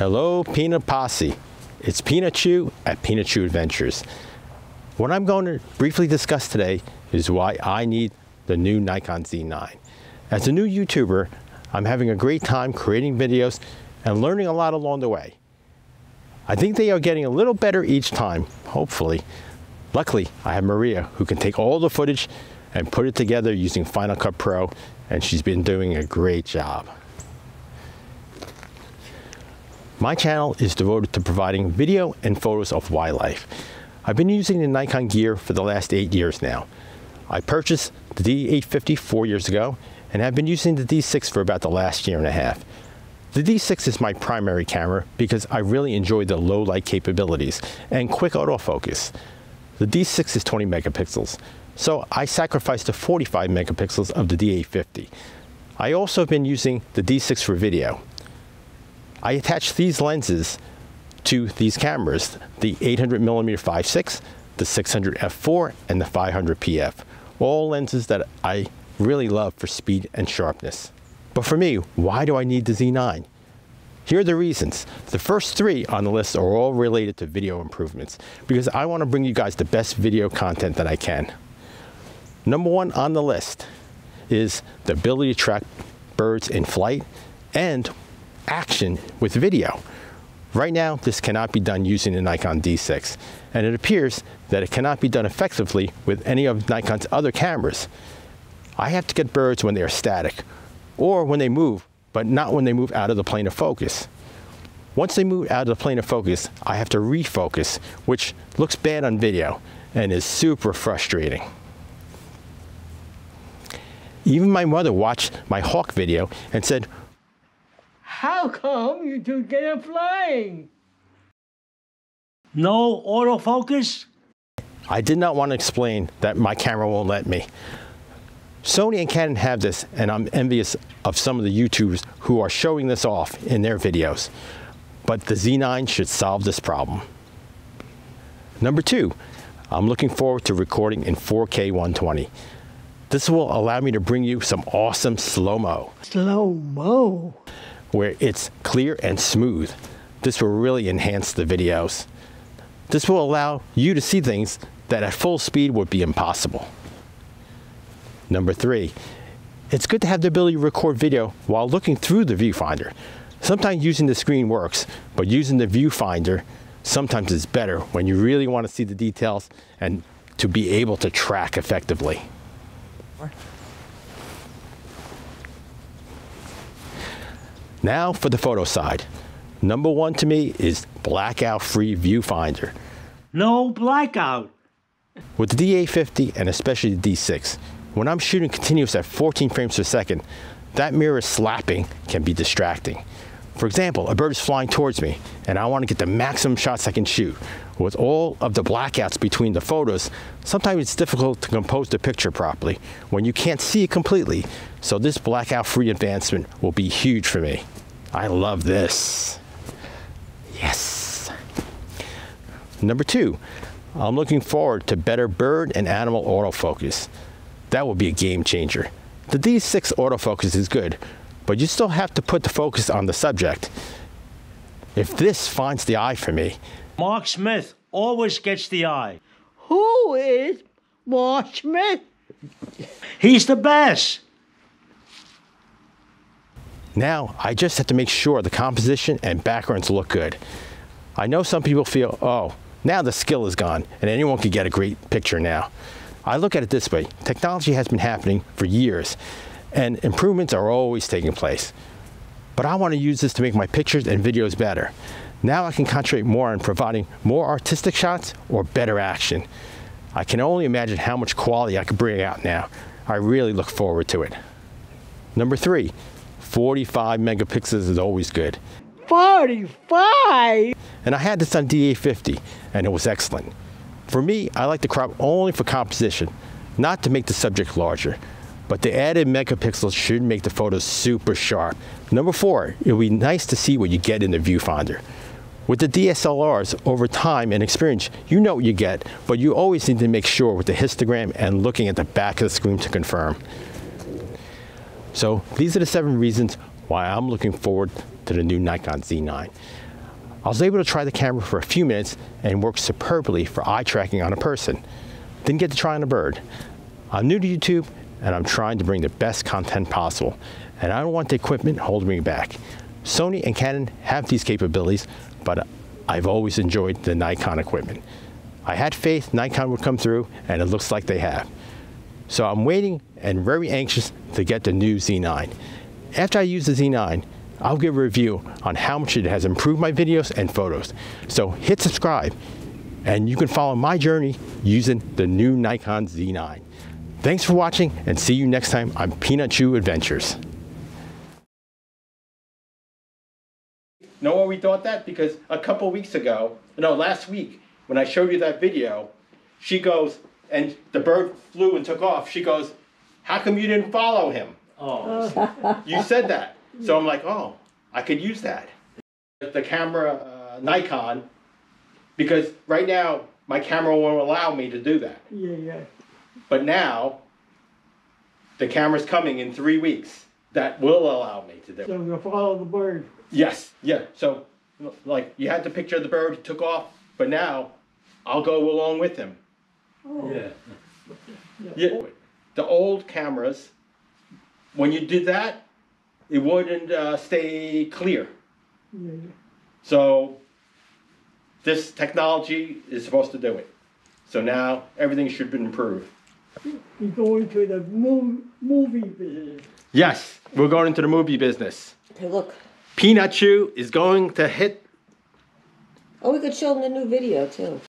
Hello, Peanut Posse. It's Peanut Chew at Peanut Chew Adventures. What I'm going to briefly discuss today is why I need the new Nikon Z9. As a new YouTuber, I'm having a great time creating videos and learning a lot along the way. I think they are getting a little better each time, hopefully. Luckily, I have Maria who can take all the footage and put it together using Final Cut Pro, and she's been doing a great job. My channel is devoted to providing video and photos of wildlife. I've been using the Nikon gear for the last 8 years now. I purchased the D850 4 years ago and have been using the D6 for about the last year and a half. The D6 is my primary camera because I really enjoy the low light capabilities and quick autofocus. The D6 is 20 megapixels, so I sacrificed the 45 megapixels of the D850. I also have been using the D6 for video. I attach these lenses to these cameras, the 800mm 5.6, the 600 f4, and the 500 pf. All lenses that I really love for speed and sharpness. But for me, why do I need the Z9? Here are the reasons. The first three on the list are all related to video improvements because I want to bring you guys the best video content that I can. Number one on the list is the ability to track birds in flight and action with video. Right now, this cannot be done using the Nikon D6, and it appears that it cannot be done effectively with any of Nikon's other cameras. I have to get birds when they are static, or when they move, but not when they move out of the plane of focus. Once they move out of the plane of focus, I have to refocus, which looks bad on video and is super frustrating. Even my mother watched my hawk video and said, "How come you two get flying?" No autofocus? I did not want to explain that my camera won't let me. Sony and Canon have this, and I'm envious of some of the YouTubers who are showing this off in their videos. But the Z9 should solve this problem. Number two, I'm looking forward to recording in 4K 120. This will allow me to bring you some awesome slow-mo. Slow-mo? Where it's clear and smooth. This will really enhance the videos. This will allow you to see things that at full speed would be impossible. Number three, it's good to have the ability to record video while looking through the viewfinder. Sometimes using the screen works, but using the viewfinder sometimes is better when you really want to see the details and to be able to track effectively. Now for the photo side. Number one to me is blackout-free viewfinder. No blackout. With the D850 and especially the D6, when I'm shooting continuous at 14 frames per second, that mirror slapping can be distracting. For example, a bird is flying towards me and I want to get the maximum shots I can shoot. With all of the blackouts between the photos, sometimes it's difficult to compose the picture properly when you can't see it completely. So this blackout-free advancement will be huge for me. I love this. Yes. Number two, I'm looking forward to better bird and animal autofocus. That will be a game changer. The D6 autofocus is good, but you still have to put the focus on the subject. If this finds the eye for me. Mark Smith always gets the eye. Who is Mark Smith? He's the best. Now, I just have to make sure the composition and backgrounds look good. I know some people feel, oh, now the skill is gone and anyone can get a great picture now. I look at it this way, technology has been happening for years and improvements are always taking place. But I want to use this to make my pictures and videos better. Now I can concentrate more on providing more artistic shots or better action. I can only imagine how much quality I could bring out now. I really look forward to it. Number three, 45 megapixels is always good. 45? And I had this on D850 and it was excellent. For me, I like to crop only for composition, not to make the subject larger. But the added megapixels should make the photos super sharp. Number four, it will be nice to see what you get in the viewfinder. With the DSLRs, over time and experience, you know what you get, but you always need to make sure with the histogram and looking at the back of the screen to confirm. So these are the 7 reasons why I'm looking forward to the new Nikon Z9. I was able to try the camera for a few minutes and worked superbly for eye tracking on a person. Didn't get to try on a bird. I'm new to YouTube and I'm trying to bring the best content possible, and I don't want the equipment holding me back. Sony and Canon have these capabilities, but I've always enjoyed the Nikon equipment. I had faith Nikon would come through, and it looks like they have. So I'm waiting and very anxious to get the new Z9. After I use the Z9, I'll give a review on how much it has improved my videos and photos. So hit subscribe, and you can follow my journey using the new Nikon Z9. Thanks for watching, and see you next time on Peanut Chew Adventures. Know why we thought that? Because a couple weeks ago, no, last week, when I showed you that video, she goes, and the bird flew and took off. She goes, how come you didn't follow him? Oh. You said that. So I'm like, oh, I could use that. The camera, Nikon, because right now, my camera won't allow me to do that. Yeah. But now, the camera's coming in 3 weeks. That will allow me to do it. So you follow the bird. Yes, yeah. So, like, you had the picture of the bird, he took off, but now I'll go along with him. Oh. Yeah. The old cameras, when you did that, it wouldn't stay clear. Yeah. So, this technology is supposed to do it. So now everything should be improved. You go into the movie business. Yes, we're going into the movie business. Hey, look. Peanut Chew is going to hit. Oh, we could show them the new video, too.